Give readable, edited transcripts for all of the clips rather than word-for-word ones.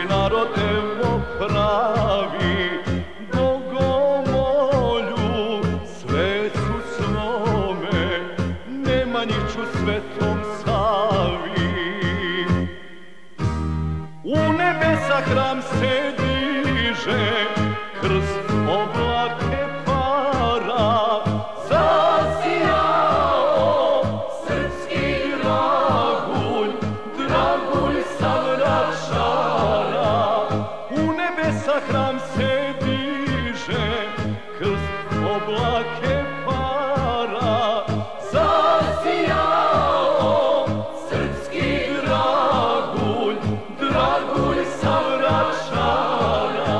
narod evo pravi Bogomolju svecu svome, Nemanjiću Svetom Savi. U nebesa hram se diže, krst oblake para, zasijao srpski dragulj, dragulj sa Vračara. U nebesa hram se diže, krst oblake para, zasijao srpski dragulj, dragulj sa Vračara.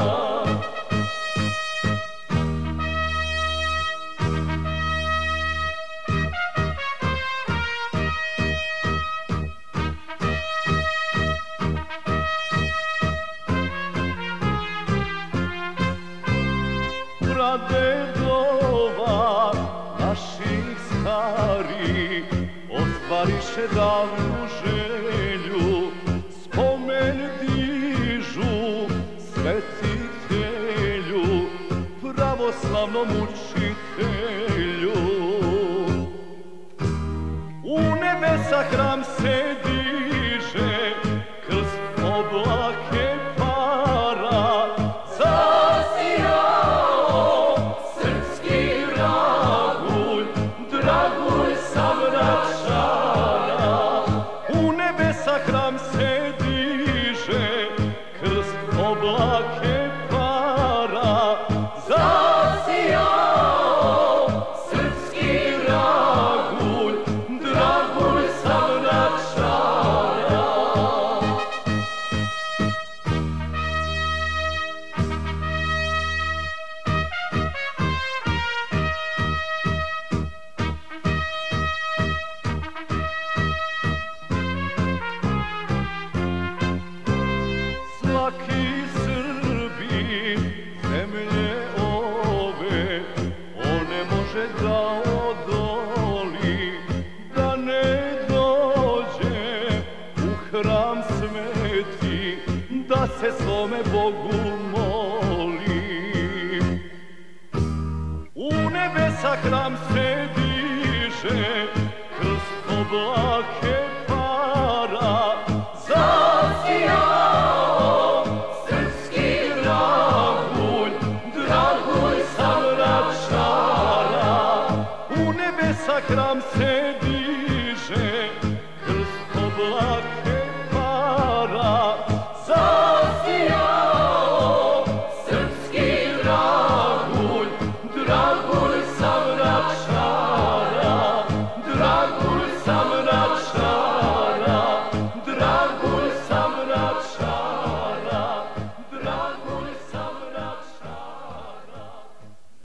Pradedova naših stari ostvariše davnu želju, spomen dižu svetitelju, pravoslavnom učitelju. U nebesa hram se diže, krst oblake para, zasijao srpski dragulj, dragulj sa Vračara. U nebesa hram se diže, krst oblake para, zasijao srpski dragulj, dragulj sa Vračara. Svaki Srbin zemlje ove, on ne može da odoli, da ne dođe u hram sveti, da se svome Bogu moli. U nebesa hram se diže, krst oblake